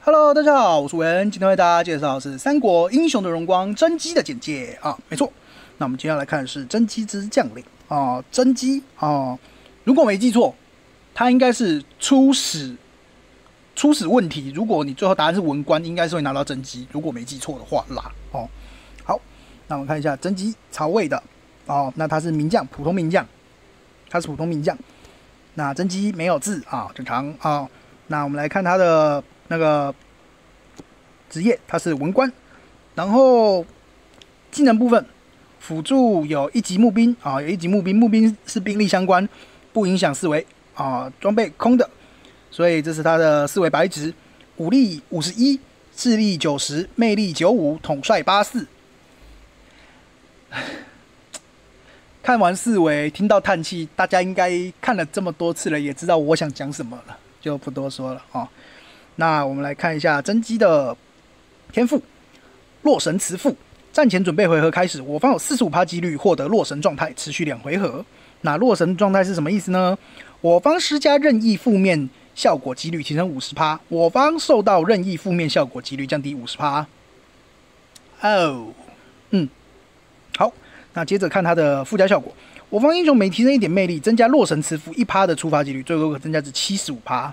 Hello，大家好，我是文，今天为大家介绍的是《三国英雄的荣光》甄姬的简介啊，没错。那我们今天要来看的是甄姬之将领啊，甄姬啊，如果没记错，他应该是初始问题。如果你最后答案是文官，应该是会拿到甄姬，如果没记错的话啦。哦，好，那我们看一下甄姬曹魏的哦，那他是名将，普通名将，他是普通名将。那甄姬没有字啊，正常啊。那我们来看他的那个职业，他是文官，然后技能部分，辅助有一级募兵啊，有一级募兵，募兵是兵力相关，不影响四维啊，装备空的，所以这是他的四维白值，武力51，智力90，魅力95，统帅84。看完四维，听到叹气，大家应该看了这么多次了，也知道我想讲什么了，就不多说了啊。那我们来看一下甄姬的天赋，洛神慈父。战前准备回合开始，我方有45%几率获得洛神状态，持续2回合。那洛神状态是什么意思呢？我方施加任意负面效果几率提升50%，我方受到任意负面效果几率降低50%。哦，好。那接着看它的附加效果，我方英雄每提升1点魅力，增加洛神慈父1%的触发几率，最多可增加至75%。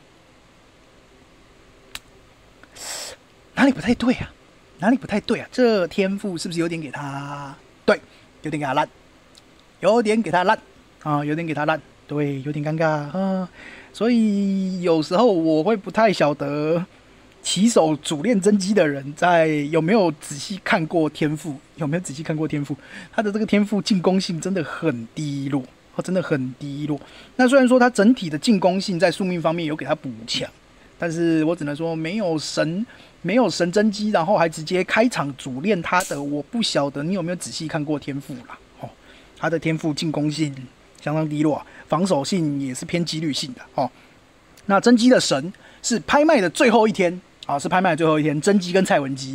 哪里不太对啊？哪里不太对啊？这天赋是不是有点给他？对，有点给他烂，有点给他烂啊，有点给他烂，对，有点尴尬啊。所以有时候我会不太晓得起手主练甄姬的人在有没有仔细看过天赋，有没有仔细看过天赋？他的这个天赋进攻性真的很低落，真的很低落。那虽然说他整体的进攻性在宿命方面有给他补强，但是我只能说没有神甄姬，然后还直接开场主练他的，我不晓得你有没有仔细看过天赋啦。哦，他的天赋进攻性相当低落，防守性也是偏几率性的哦。那甄姬的神是拍卖的最后一天啊，是拍卖的最后一天，甄姬跟蔡文姬，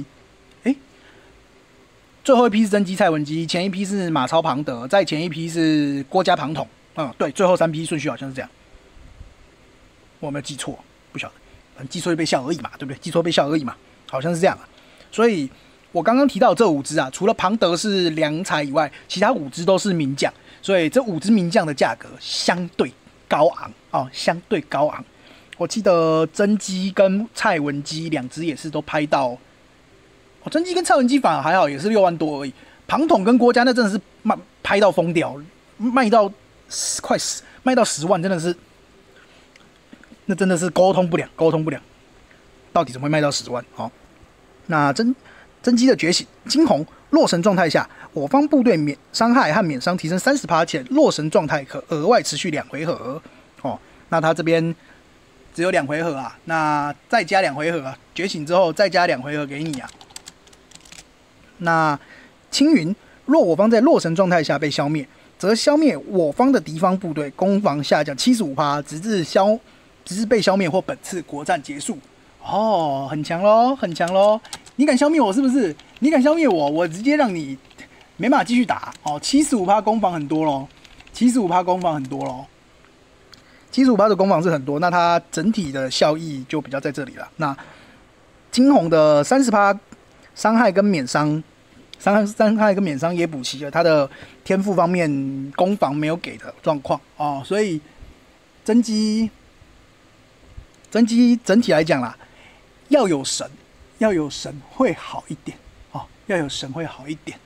最后一批是甄姬、蔡文姬，前一批是马超、庞德，再前一批是郭嘉、庞统。对，最后3批顺序好像是这样，我有没有记错？不晓得，记错就被笑而已嘛，对不对？记错被笑而已嘛，好像是这样啊。所以我刚刚提到这5只啊，除了庞德是良才以外，其他5只都是名将，所以这5只名将的价格相对高昂哦，相对高昂。我记得甄姬跟蔡文姬2只也是都拍到。甄姬跟蔡文姬反而还好，也是6万多而已。庞统跟郭嘉那真的是拍到疯掉，卖到10万，真的是，那真的是沟通不良，到底怎么会卖到10万？好，那甄姬的觉醒，惊鸿洛神状态下，我方部队免伤害和免伤提升30%，且洛神状态可额外持续2回合。哦，那他这边只有2回合啊，那再加2回合啊，觉醒之后再加2回合给你啊。那青云，若我方在洛神状态下被消灭，则消灭我方的敌方部队，攻防下降75%，直至被消灭或本次国战结束。哦，很强咯，很强咯！你敢消灭我是不是？你敢消灭我，我直接让你没办法继续打哦。75%攻防很多咯，75%攻防很多咯。75%的攻防是很多，那它整体的效益就比较在这里了。那惊鸿的30%伤害跟免伤，伤害跟免伤也补齐了他的天赋方面攻防没有给的状况哦，所以甄姬整体来讲啦，要有神会好一点哦，要有神会好一点。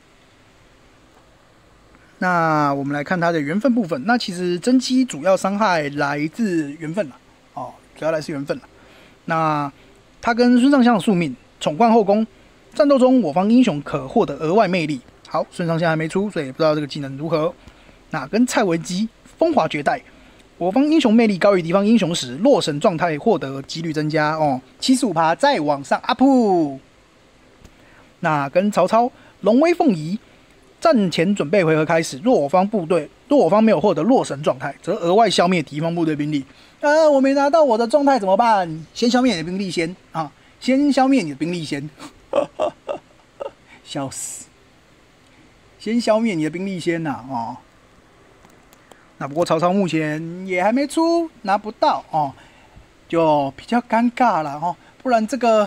那我们来看它的缘分部分，那其实甄姬主要伤害来自缘分啦，哦，主要来自缘分啦。那它跟孙尚香的宿命宠冠后宫。战斗中，我方英雄可获得额外魅力。好，孙尚香还没出，所以不知道这个技能如何。那跟蔡文姬风华绝代，我方英雄魅力高于敌方英雄时，洛神状态获得几率增加哦，75%再往上 up。那跟曹操龙威凤仪，战前准备回合开始，若我方没有获得洛神状态，则额外消灭敌方部队兵力。我没拿到我的状态怎么办？先消灭你的兵力先啊，先消灭你的兵力先。笑死！先消灭你的兵力先呐、哦。那不过曹操目前也还没出，拿不到哦，就比较尴尬了哦。 不然这个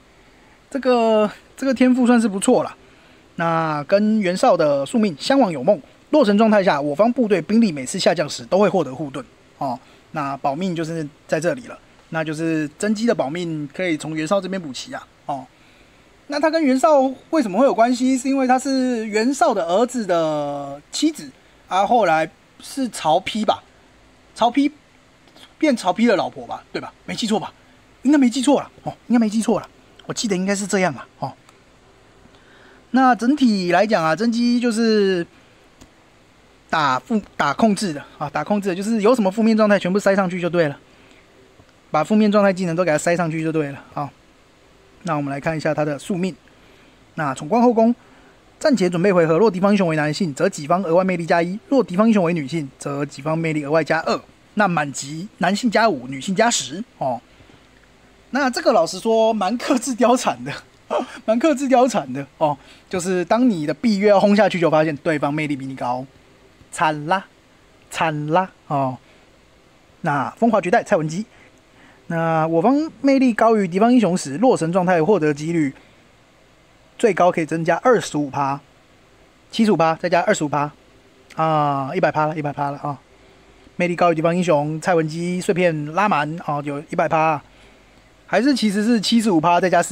天赋算是不错了。那跟袁绍的宿命相往有梦，洛神状态下，我方部队兵力每次下降时都会获得护盾哦。那保命就是在这里了，那就是甄姬的保命可以从袁绍这边补齐啊哦。那他跟袁绍为什么会有关系？是因为他是袁绍的儿子的妻子啊，后来是曹丕吧？曹丕变曹丕的老婆吧？对吧？没记错吧？应该没记错了哦，应该没记错了。我记得应该是这样啊哦。那整体来讲啊，甄姬就是打控制的啊，打控制的就是有什么负面状态全部塞上去就对了，把负面状态技能都给它塞上去就对了啊。那我们来看一下他的宿命。那闯关后宫，战前准备回合，若敌方英雄为男性，则己方额外魅力加1；若敌方英雄为女性，则己方魅力额外加2。那满级男性加5，女性加10哦。那这个老实说蛮克制貂蝉的。蛮克制貂蝉的哦，就是当你的闭月要轰下去，就发现对方魅力比你高，惨啦，惨啦哦。那风华绝代蔡文姬，那我方魅力高于敌方英雄时，洛神状态获得几率最高可以增加25%，75%再加25%啊，100%了，100%了啊。魅力高于敌方英雄蔡文姬碎片拉满啊，有100%，还是其实是75%再加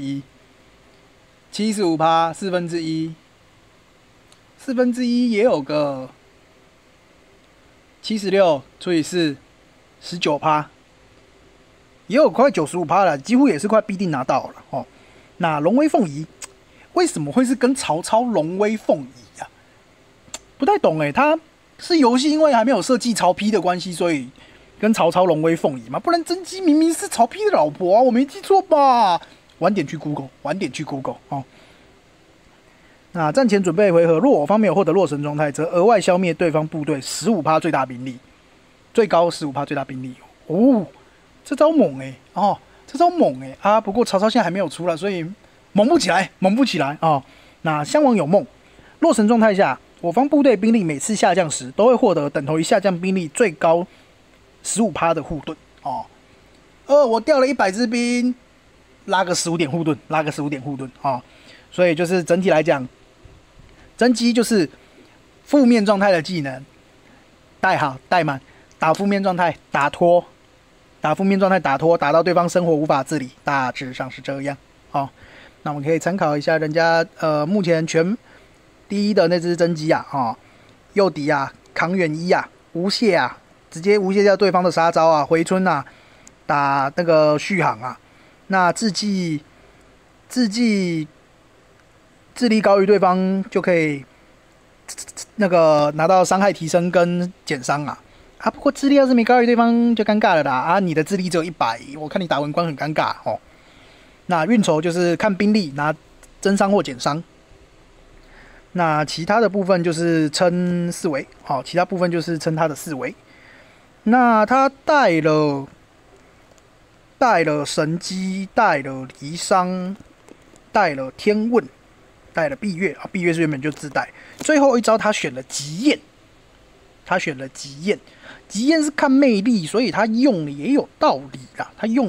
1/4，75%1/4，1/4也有个76除以4，19%，也有快95%了，几乎也是快必定拿到了哦。那龙威凤仪为什么会是跟曹操龙威凤仪啊？不太懂他是游戏因为还没有设计曹丕的关系，所以跟曹操龙威凤仪嘛？不然甄姬明明是曹丕的老婆啊，我没记错吧？晚点去 Google 哦。那战前准备回合，若我方没有获得洛神状态，则额外消灭对方部队15%最大兵力，最高15%最大兵力哦。这招猛哦，这招猛啊！不过曹操现在还没有出来，所以猛不起来哦。那襄王有梦，洛神状态下，我方部队兵力每次下降时，都会获得等同于下降兵力最高15%的护盾哦。我掉了100支兵。拉个15点护盾啊、所以就是整体来讲，甄姬就是负面状态的技能带好带满，打负面状态打拖，打到对方生活无法自理，大致上是这样哦。那我们可以参考一下人家目前全第一的那只甄姬啊，诱敌啊，扛远一啊，无懈啊，直接无懈掉对方的杀招啊，回春啊，打那个续航啊。那智力高于对方就可以那个拿到伤害提升跟减伤啊。不过智力要是没高于对方就尴尬了啦你的智力只有100，我看你打文官很尴尬哦。那运筹就是看兵力拿增伤或减伤。那其他的部分就是撑4维，其他部分就是撑他的4维。那他带了神机，带了离殇，带了天问，带了闭月闭月是原本就自带。最后一招他选了极焰，极焰是看魅力，所以他用的也有道理啦，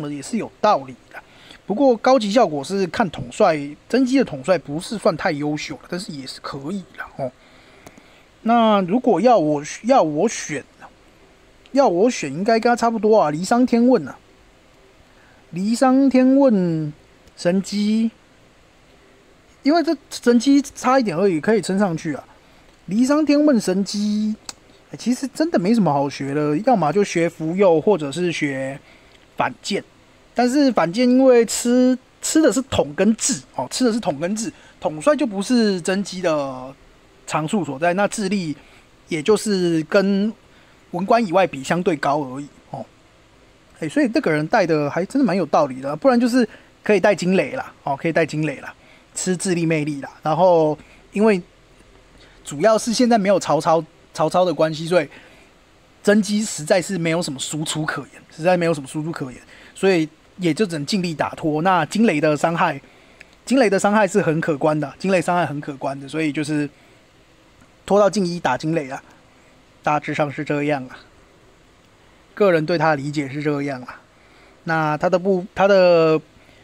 不过高级效果是看统帅，甄姬的统帅不是算太优秀了，但是也是可以啦哦。那如果要我选，应该跟他差不多啊，离殇天问啊。离殇天问神机，因为这神机差一点而已，可以撑上去啊。离殇天问神机，其实真的没什么好学的，要么就学符佑，或者是学反剑。但是反剑因为吃的是统跟智统帅就不是甄姬的长处所在，那智力也就是跟文官以外比相对高而已哦。所以这个人带的还真的蛮有道理的，不然就是可以带金磊啦，吃智力魅力啦。然后因为主要是现在没有曹操的关系，所以甄姬实在是没有什么输出可言，所以也就只能尽力打拖。那金磊的伤害是很可观的，所以就是拖到进1打金磊啊，大致上是这样啊。个人对他的理解是这样啊。那他的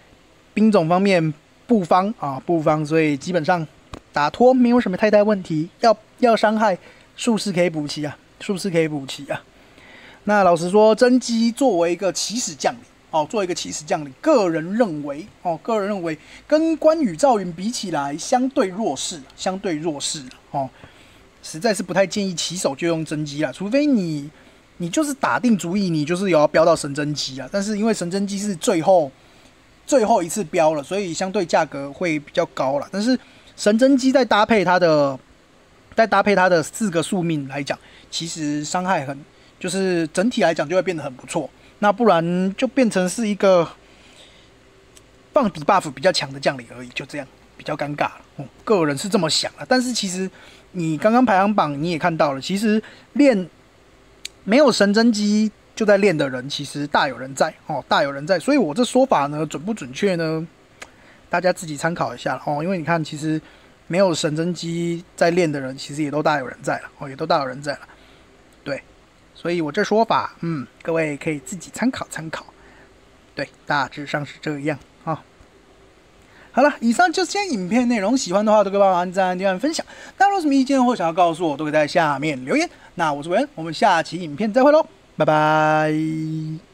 兵种方面布方，所以基本上打拖没有什么太大问题。要伤害，术士可以补齐啊，那老实说，甄姬作为一个起始将领，个人认为跟关羽、赵云比起来，相对弱势哦，实在是不太建议起手就用甄姬啦，除非你就是打定主意，你就是有要标到神甄姬啊。但是因为神甄姬是最后一次标了，所以相对价格会比较高了。但是神甄姬再搭配它的4个宿命来讲，其实伤害就是整体来讲就会变得很不错。那不然就变成是一个放底 buff 比较强的将领而已，就这样比较尴尬了。个人是这么想的。但是其实你刚刚排行榜你也看到了，其实练没有神甄姬就在练的人，其实大有人在。所以我这说法呢准不准确呢？大家自己参考一下哦。因为你看，其实没有神甄姬在练的人，其实也都大有人在了。对，所以我这说法，各位可以自己参考。对，大致上是这样啊。好了，以上就是今天影片内容，喜欢的话都可以帮我按赞、订阅、分享。那如果有什么意见或想要告诉我，都可以在下面留言。那我是文，我们下期影片再会喽，拜拜。